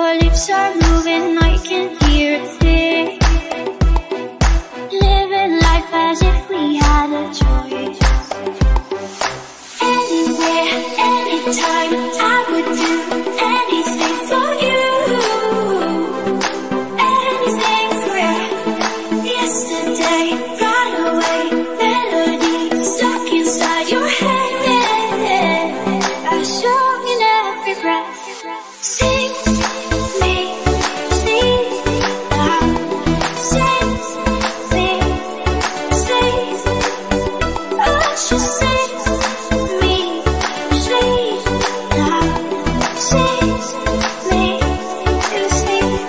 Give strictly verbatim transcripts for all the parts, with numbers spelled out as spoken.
Your lips are moving, I can hear it sing. Living life as if we had a choice. Anywhere, anytime, I would do anything for you. Anything forever. Yesterday got away, melody stuck inside your head. I show in every breath. Sing me, sleep now. Sing me, sleep. Oh, just sing me, sleep now. Sing me, sleep.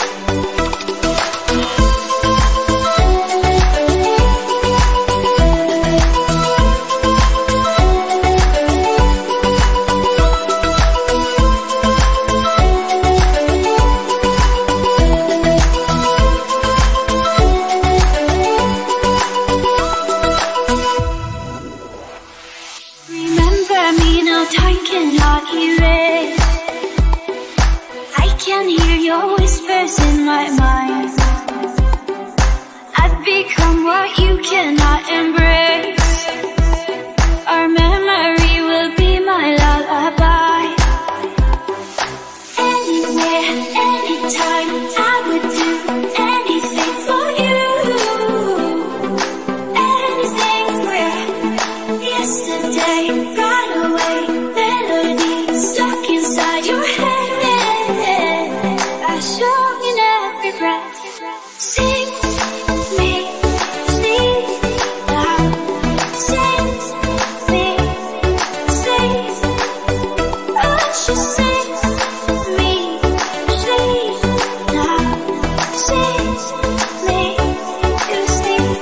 Remember me now, time cannot erase. I can hear your whispers in my mind. I've become what you cannot embrace. Our memory will be my lullaby. Anywhere, anytime, I would do anything for you. Anything forever. Yesterday got away, melody stuck inside your head. I show in every breath. Sing me, sleep now. Sing me, sleep. Oh, just sing me, sleep now. Sing me, sleep.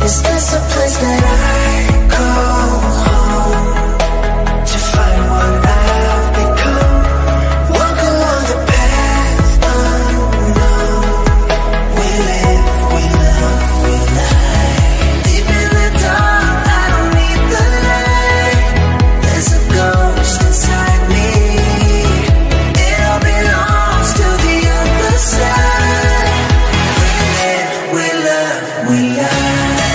Is this a place that I call home to find what I've become? Walk along the path unknown. We live, we love, we lie. Deep in the dark, I don't need the light. There's a ghost inside me. It all belongs to the other side. We live, we love, we lie.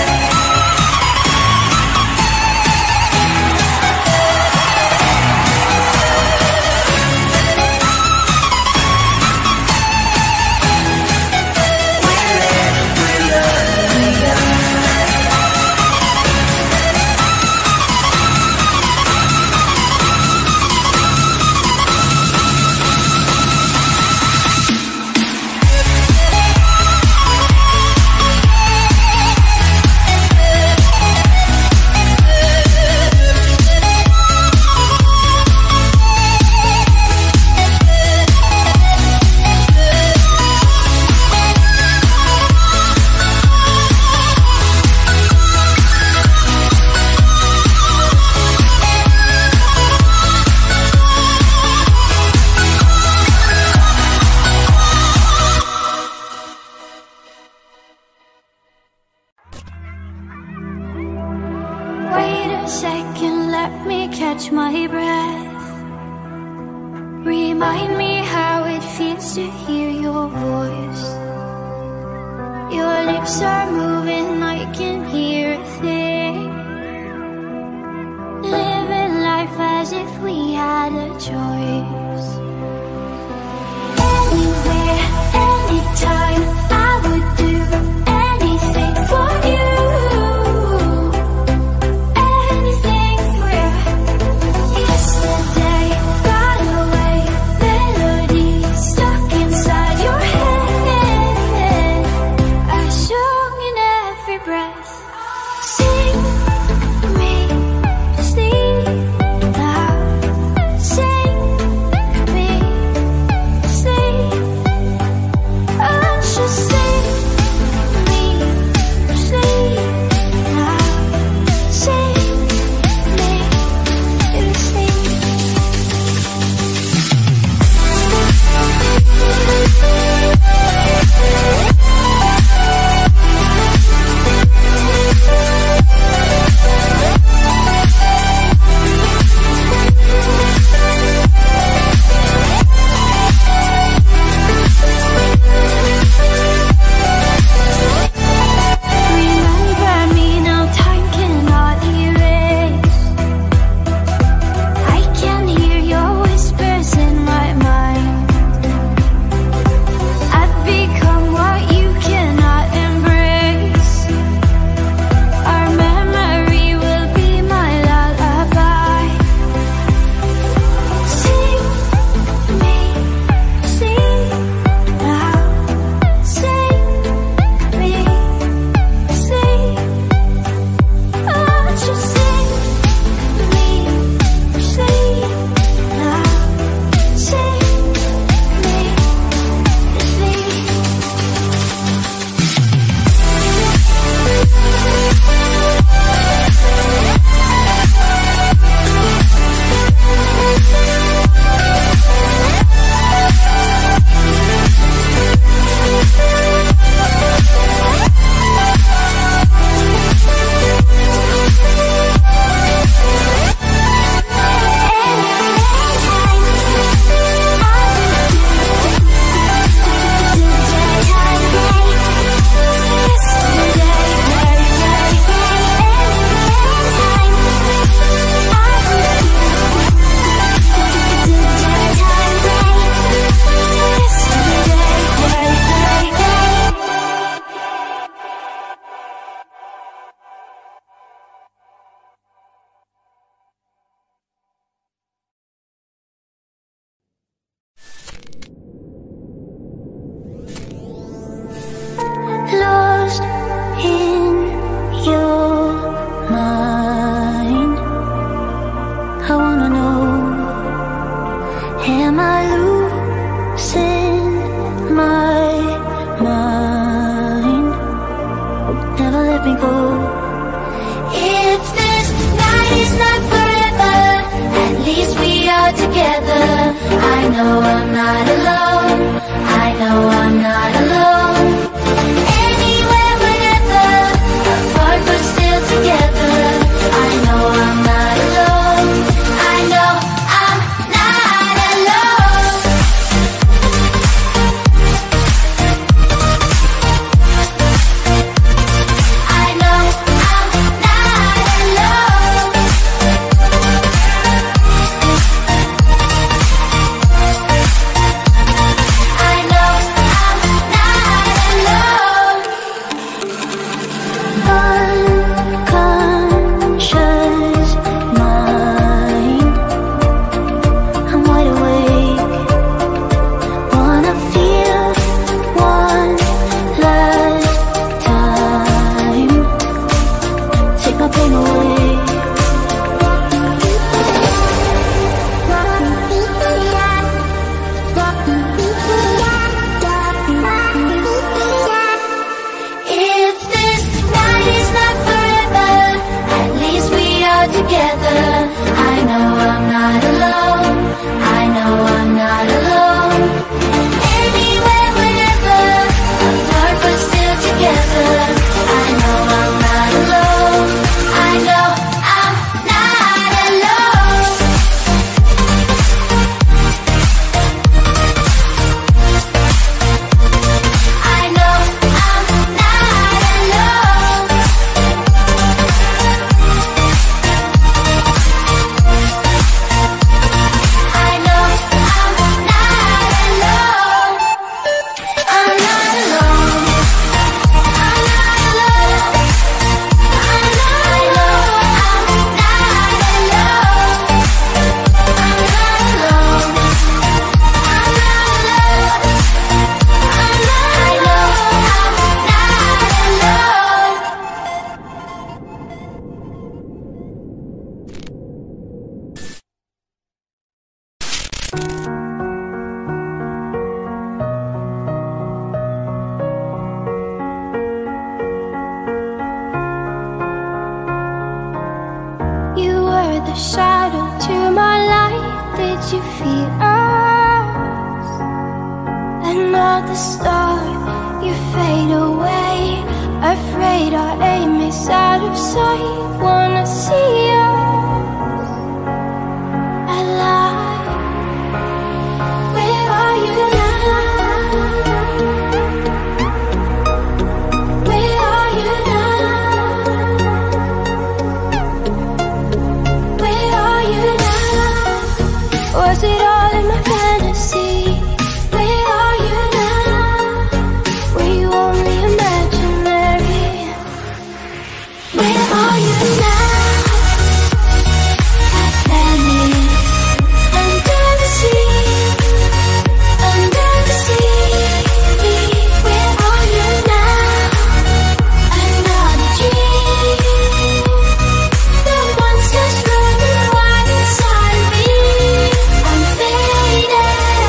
Wait a second, let me catch my breath. Remind me how it feels to hear your voice. Your lips are moving, I can hear a thing. Living life as if we had a choice. Anywhere, anytime, I would do anything for you. If this night is not forever, at least we are together. I know I'm not alone, I know I'm not alone. Anywhere, whenever, apart but still together. I know I'm not alone, I know I'm not alone. I know I'm not alone. I know I'm not alone. Unconscious mind, I'm wide awake. Wanna feel one last time. Take my pain away. If this night is not forever, at least we are together. I know I'm not alone, I know I'm not alone. Anywhere, whenever, apart but still together. I know I'm not alone, I know I'm not alone. I know I'm not alone. I know I'm not alone. I'm not alone. I'm not alone. I know I'm not alone. I'm not alone. I'm not alone. I know I'm not alone. You were the shadow to my light. Did you feel us? Another star, you fade away. Afraid our aim is out of sight. Wanna see us alive. Where are you now? Where are you now? Where are you now? Was it all in my fantasy? Where are you now? Were you only imaginary? Where are you now? Atlantis, under the sea, under the sea. Where are you now? Another dream. The monsters running wild inside me. I'm faded.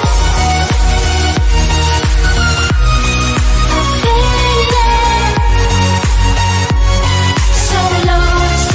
I'm faded. So lost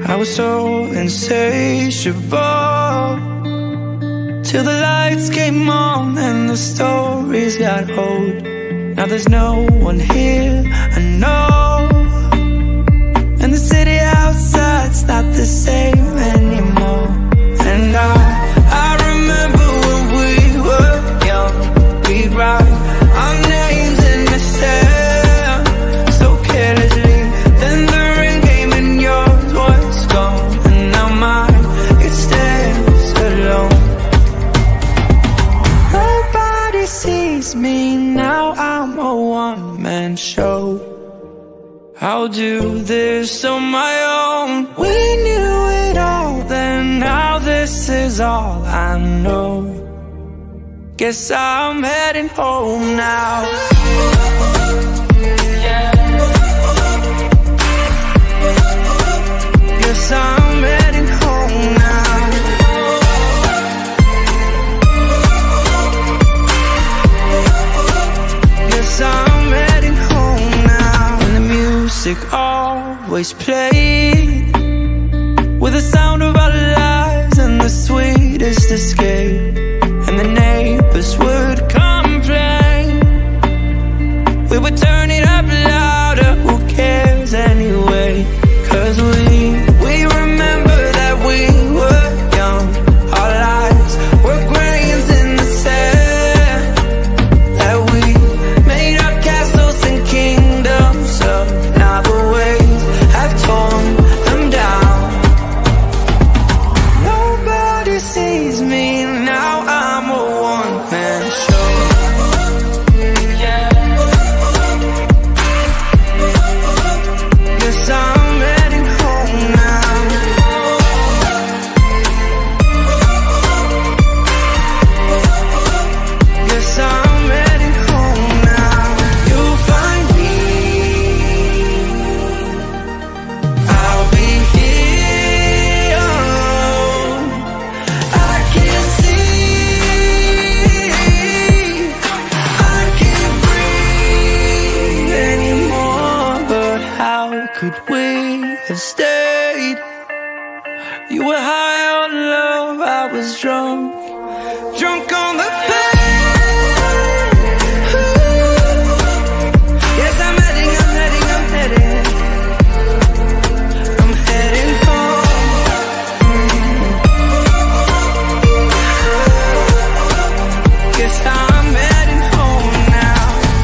I was so insatiable, till the lights came on and the stories got old. Now there's no one here I know, and the city outside's not the same anymore. And I, I remember when we were young, we'd write our names in the sand so carelessly. Then the ring came and yours was gone, and now mine, it stands alone. Nobody sees me now, I'm a one-man show. I'll do this on my own. We knew it all then, now this is all I know. Guess I'm heading home now. Guess I'm heading home now. Guess I'm heading home now. And the music always played, with the sound of our lives and the sweetest escape. And the neighbors would complain, we would turn it up louder, who cares anyway? Cause we, we remember that we were young, our lives were grains in the sand, that we made our castles and kingdoms up. Now the waves have torn them down. Nobody sees me now, I'm a one-man show. Guess I'm heading home now. Guess I'm heading home now. You'll find me, I'll be here. I can see, I can't breathe anymore. But how could we have stayed? You were high on love, I was drunk, drunk on the pain. Yes, I'm heading, I'm heading, I'm heading, I'm heading home. Guess I'm heading home now.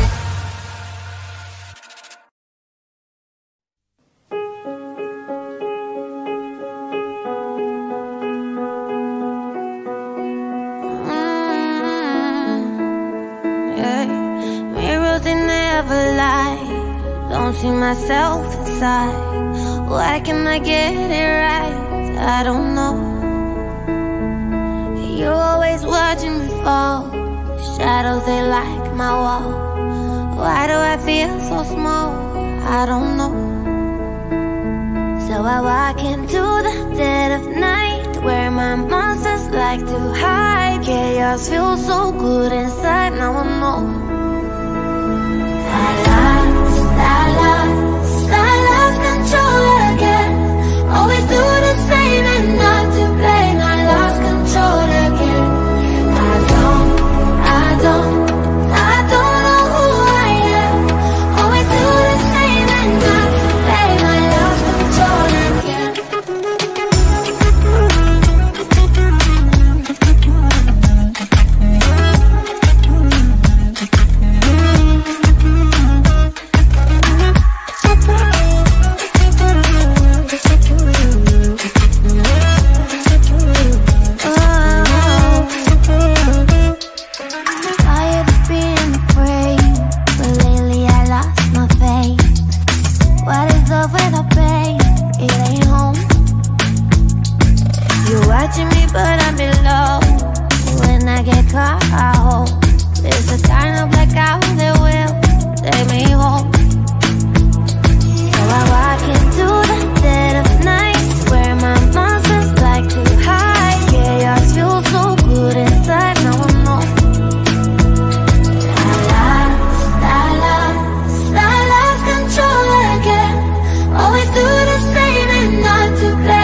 Yeah. Mirrors, they never lie. Don't see myself inside. Why can't I get it right? I don't know. You're always watching me fall. Shadows, they like my wall. Why do I feel so small? I don't know. So I walk into the dead of night, where my monsters like to hide. Chaos feels so good inside, now I know. I lost, I lost, I lost control again. Always do the same and not to blame. I lost control again. I don't, I don't, I don't know who I am. Always do the same and not to blame. I lost control again. Always do the same and not to blame.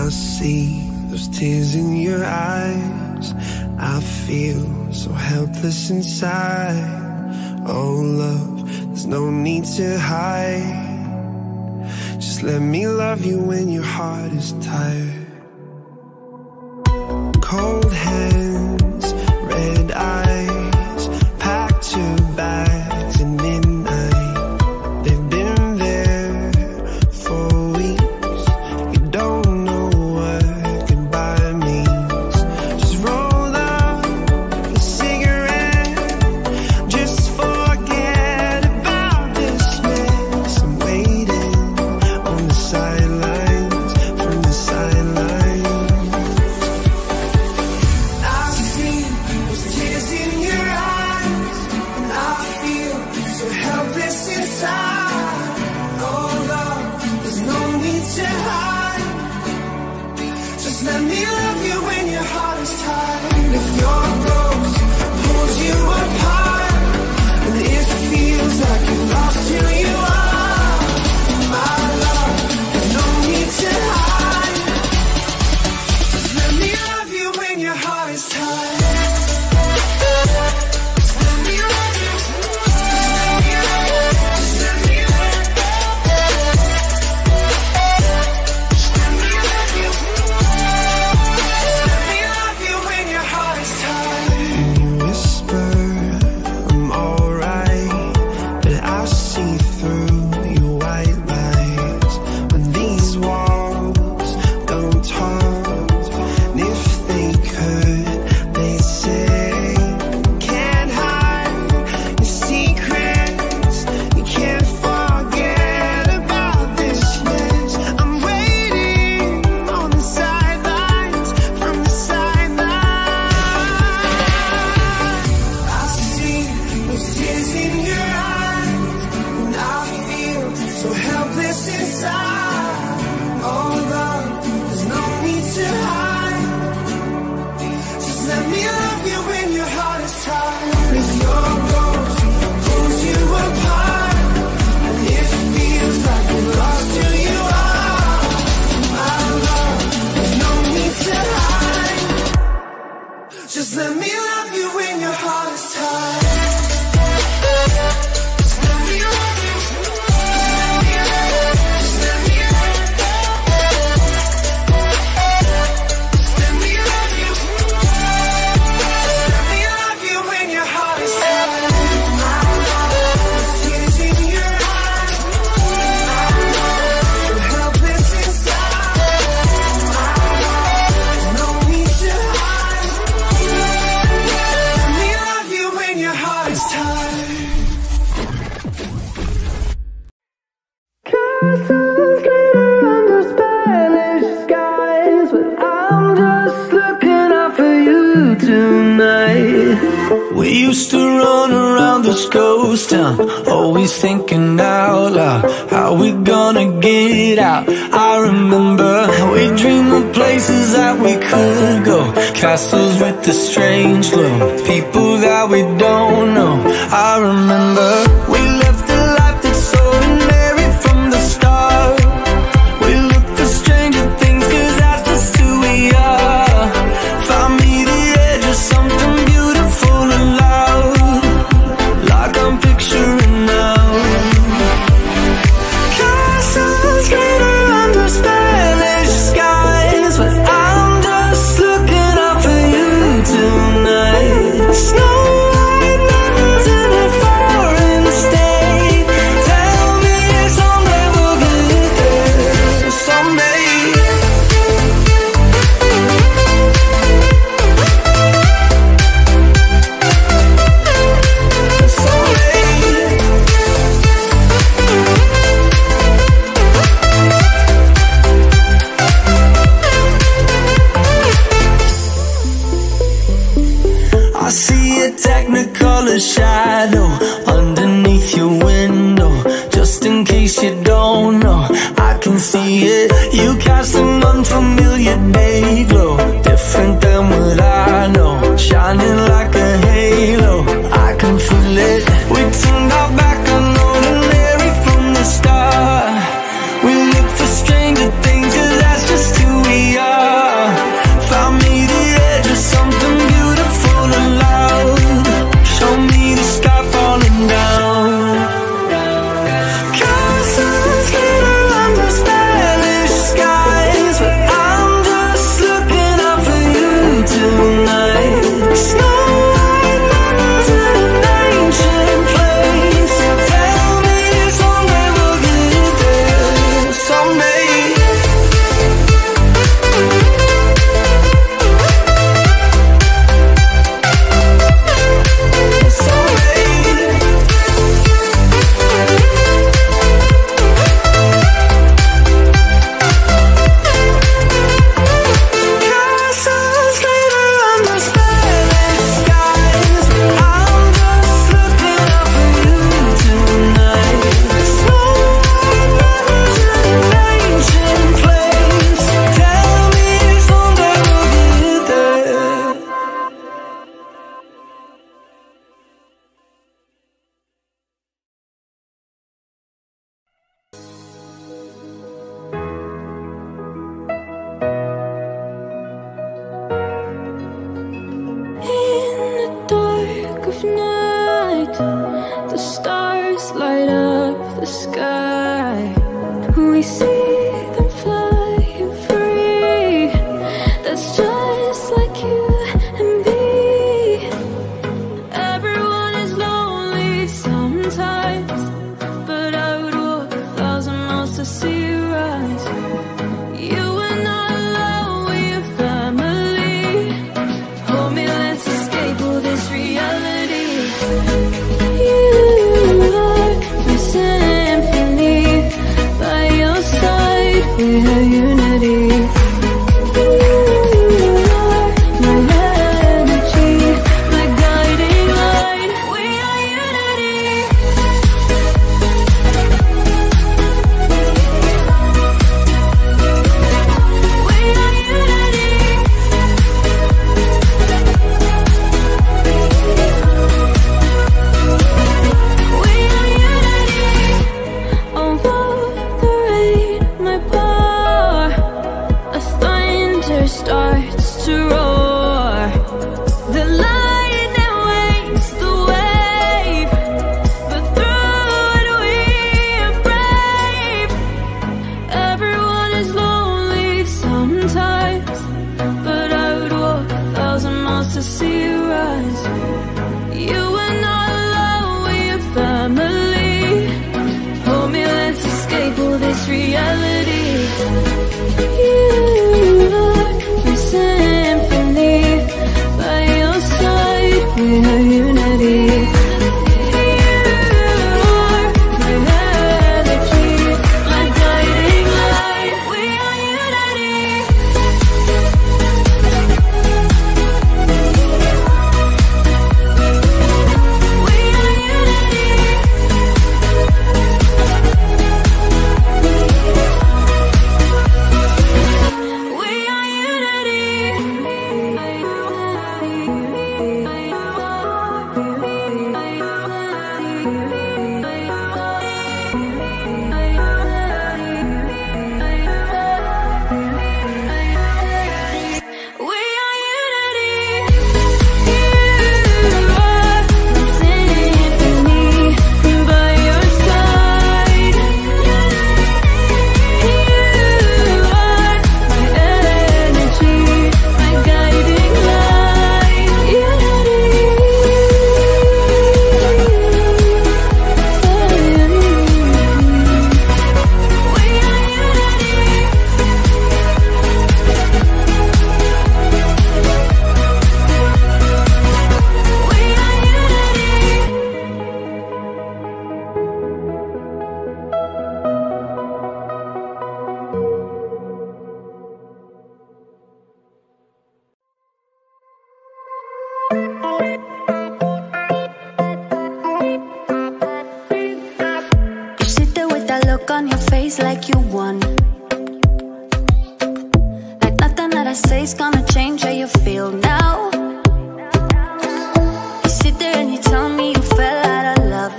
I see those tears in your eyes. I feel so helpless inside. Oh love, there's no need to hide. Just let me love you when your heart is tired. Cold hands, red eyes, packed your bags at midnight. They've been there for weeks. You don't know what goodbye means. Just roll up a cigarette. Just forget about this mess. I'm waiting on the sidelines, from the sidelines. I see those tears in your eyes, and I feel so helpless inside. Oh love, there's no need to hide. Just let me love you when your heart is tired. If your ghost pulls you apart, and it feels like you've lost who you are, my love, there's no need to hide. Just let me love you when your heart is tired. Just let me love you. Just let me love you. Just let me love you. Just let me love you when your heart is tired. You whisper, I'm alright, but I see through your white lies. When these walls don't talk, and if they could, they'd say, can't hide your secrets. You can't forget about this mess. I'm waiting on the sidelines, from the sidelines. I see those tears in your eyes, and I feel so helpless inside. Oh love, there's no need to hide. Just let me love you when your heart is tired. If your ghost pulls you apart, and it feels like you've lost who you are, my love, there's no need to hide. Just let me love you when your heart is tired. Just let me love you. Just let me love you. Just let me love you. Just let me love you when your heart is tired. My love, there's tears in your eyes. My love, so helpless inside. My love, there's no need to hide. Let me love you when your heart is tired. Castles glitter under Spanish skies, but I'm just looking out for you tonight. We used to run around this ghost town, always thinking out loud, how we gonna get out. I remember we dreamed of places that we could go, castles with a strange glow, people that we don't know. I remember we left a life that's ordinary from the start. We look for stranger things, cause that's just who we are. Find me the edge of something beautiful and loud, like I'm picturing now. Castles glitter under Spanish skies, but I'm just looking out for you tonight. Snow White mountains in a foreign state. Tell me someday we'll get there. Someday. I see a technicolor shadow underneath your window. Just in case you don't know, I can see it. You cast an unfamiliar day glow, different than what I know, shining like a halo. I can feel it. We turned our back on ordinary from the start. We look for stranger things, cause that's just who we the sky. We see them flying free. That's just like you and me. Everyone is lonely sometimes, but I would walk a thousand miles to see you rise. You are not alone, we're family. Hold me, let's escape all this reality. You are my symphony. By your side, we have unity. You are my energy, my guiding light. We are unity. We are unity. We are unity. Over the rain, my power, a thunder starts to roar. The lightning wakes the wave, but through it we are brave. Everyone is lonely sometimes, but I would walk a thousand miles to see you rise. You are not alone, we are family. Hold me, let's escape all this reality. You are my symphony. By your side, we have unity. You are my energy, my guiding light. We are unity. We are unity. We are unity. We are unity. You are my symphony. By your side. You are my energy, my guiding light. Unity. We are unity. We are unity. You sit there with that look on your face like you won. Like nothing that I say is gonna change how you feel now. You sit there and you tell me you fell out of love.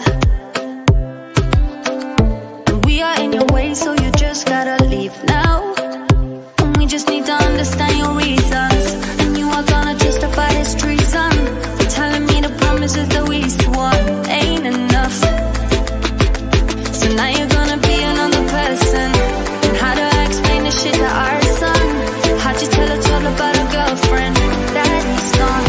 And we are in your way, so you just gotta leave now. And we just need to understand your reasons. And you are gonna justify this treason. You're telling me the promises that we swore ain't enough. So now you're gonna be another person. And how do I explain this shit to our son? How'd you tell a child about a girlfriend that he's gone?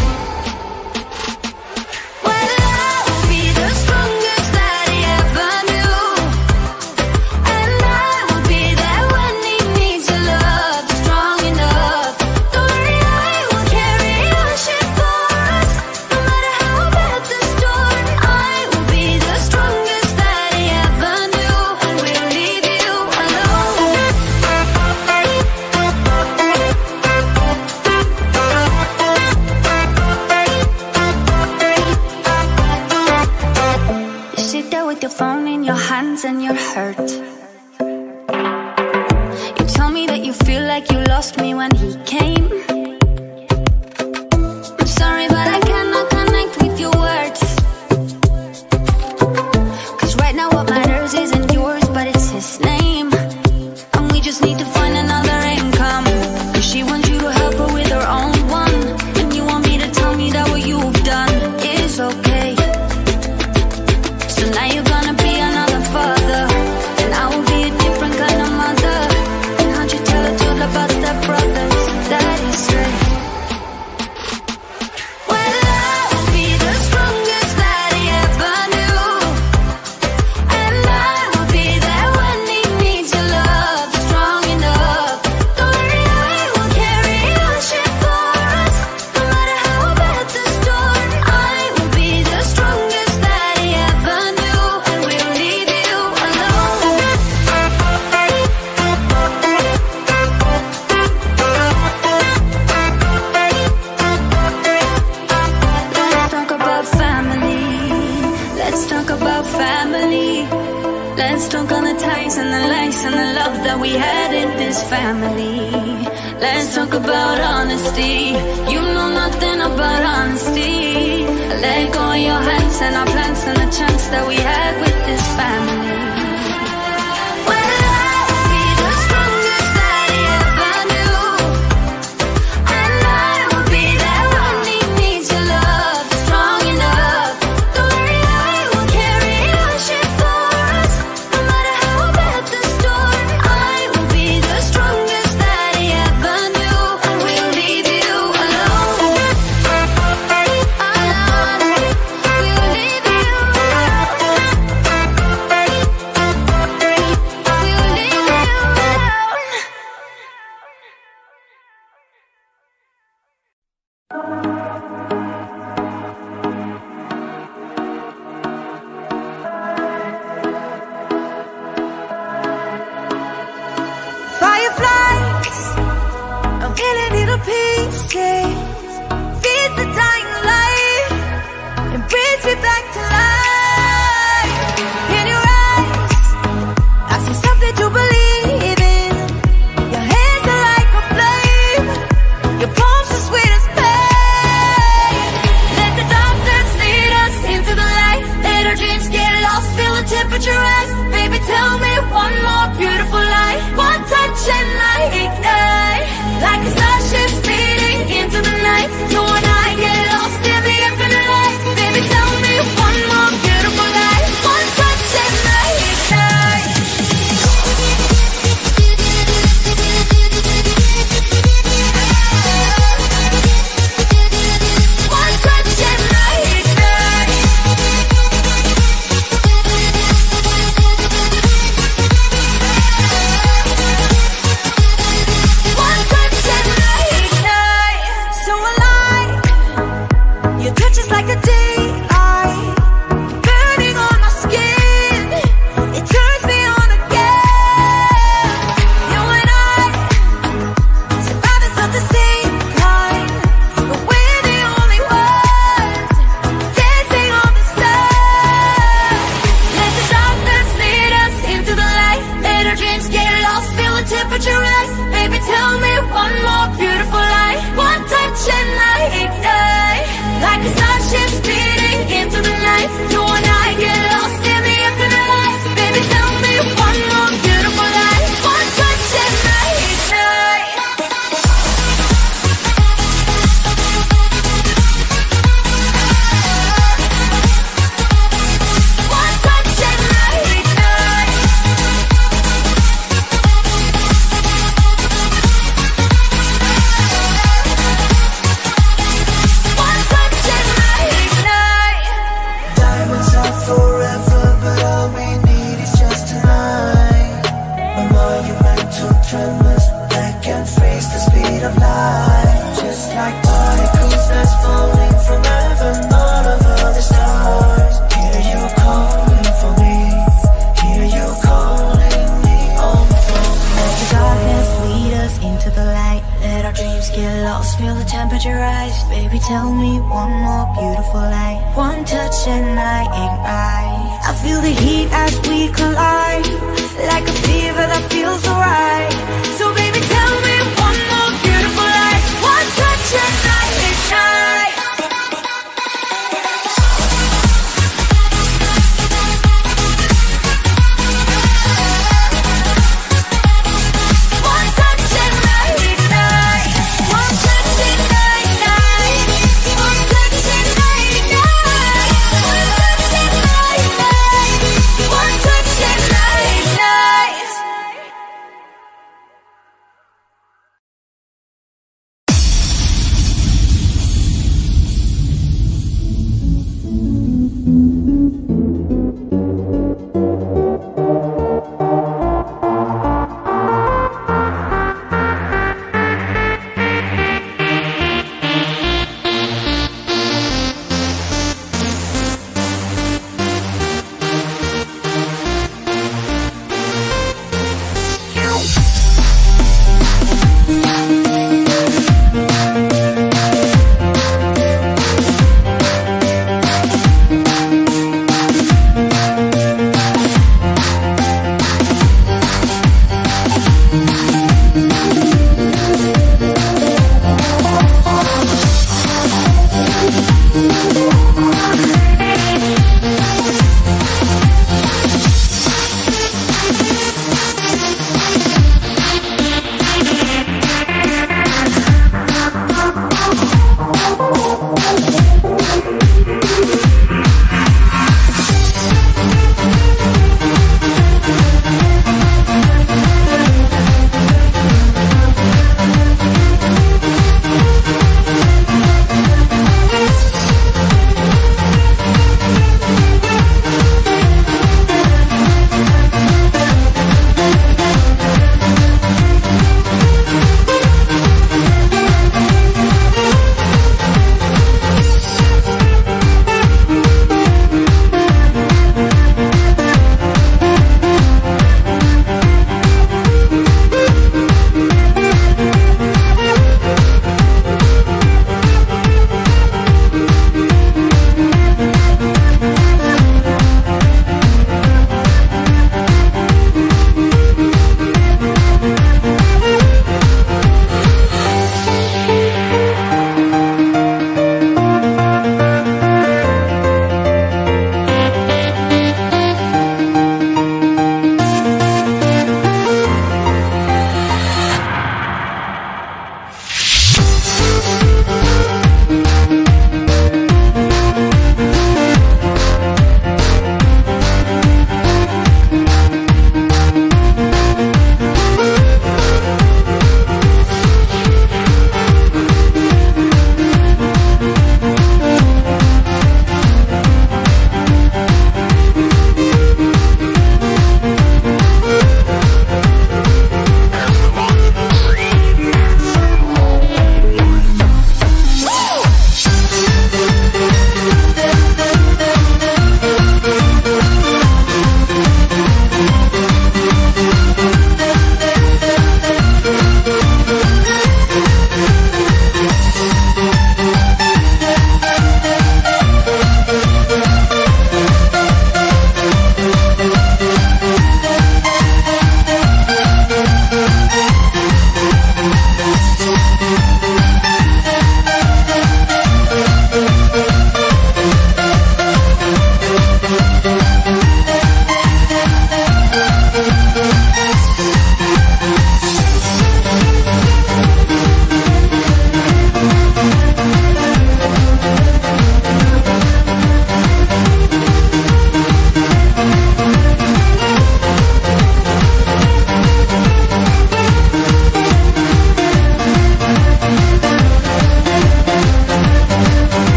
Well, I'll be the strongest that he ever knew. And I will be there when he needs your love, strong enough. Don't worry, I will carry your shit for us. No matter how bad the storm, I will be the strongest that he ever knew. And we'll leave you alone. You sit there with your phone in your hands and you're hurt. You tell me that you feel like you lost me when he came. I'm sorry, but I cannot connect with your words. Cause right now what matters isn't yours, but it's his name. And we just need to find another income. Cause she wants you to help her with her own one. And you want me to tell me that what you've done is okay. So now you're gonna be another father. and the love that we had in this family. Let's talk about honesty. You know nothing about honesty. Let go of your hands and our plans and the chance that we had with this family.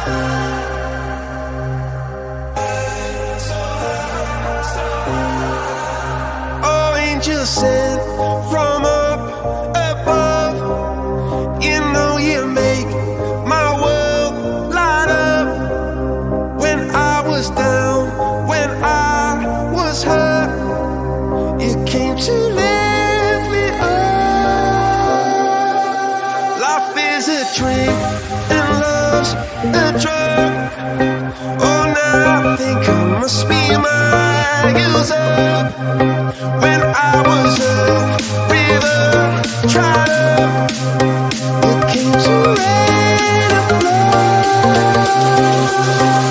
Oh, angel sent from up above. You know you make my world light up. When I was down, when I was hurt, you came to lift me up. Life is a drink and love's a drug. Oh, now I think I must be my user. When I was a river dried up, you came to let it flow.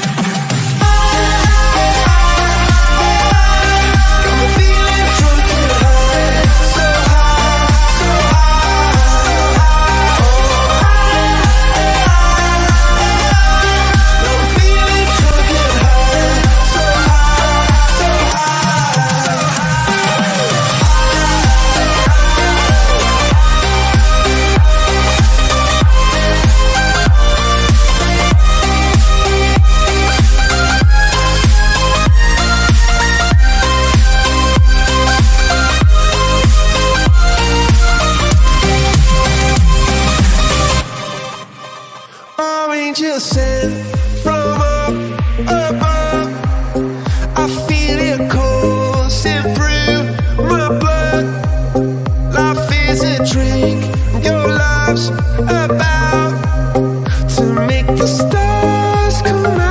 Angel sent from up above. I feel it coursing through my blood. Life is a drink, your love's about to make the stars come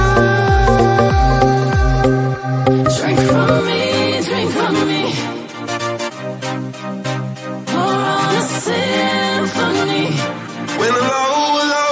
out. Drink from me, drink from me. Pour on a symphony. When I'm low, low,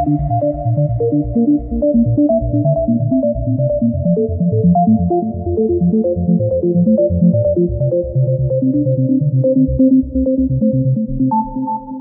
Thank you.